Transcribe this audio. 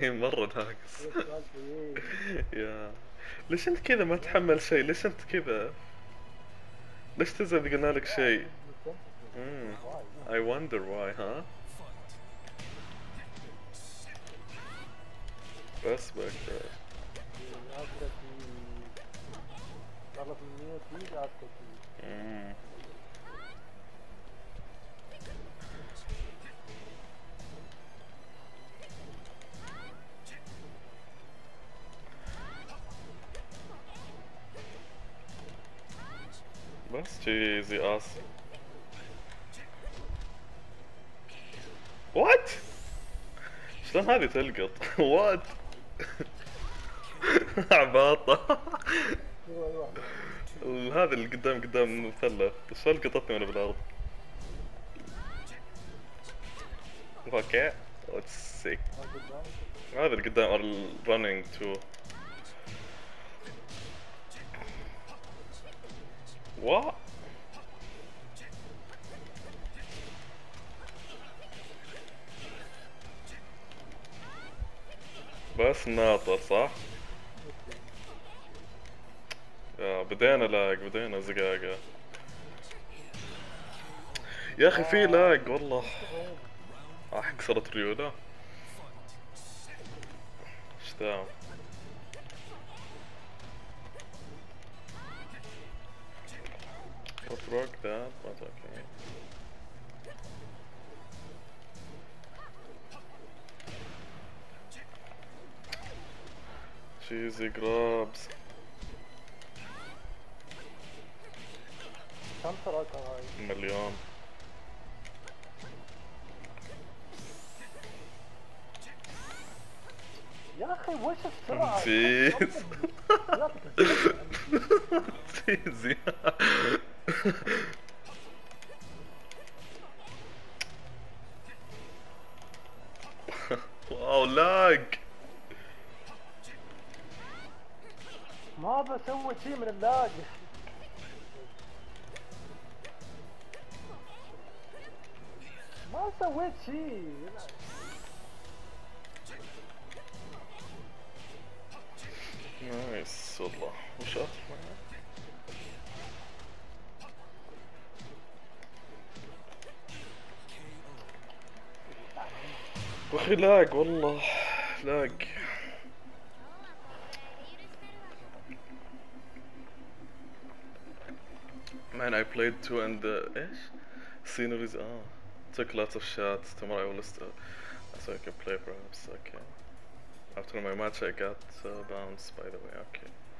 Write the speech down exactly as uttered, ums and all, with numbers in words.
مرة ناقص. هذا سؤال طويل. يا ليش انت كذا ما تحمل شيء؟ ليش انت كذا؟ ليش تزعل قلنا لك لا شيء؟ I'm insensitive. امم Why? I wonder why ها؟ بس بك. عادتي غلط مني وتيجي عادتي. امم بس جيزي اس. وات؟ شلون هذه تلقط؟ وات؟ عباطة. ايوه ايوه. هذا اللي قدام قدام مثلث شلون لقطتني وانا بالارض؟ اوكي let's see. هذا قدام. هذا اللي قدام are running to. what؟ بس ناطر صح؟ يا بدينا لاج بدينا زقاقة. يا اخي في لاج والله. راح كسرت ريوله. ايش ذا؟ What broke that? But okay. Cheesy grabs. كم سرعتها هاي؟ مليون. يا اخي وش السرعة؟ نسيت. يعطيك السرعة. تيزي. واو لاج. ما بسوي شيء من اللاج. ما سويت شيء. نايس والله وش اطلع. واخي لاج والله لاج. Man, I played two and the ايش؟ sceneries ah took lots of shots. Tomorrow I will start so I can play perhaps. Okay. After my match I got uh, bounced by the way. Okay.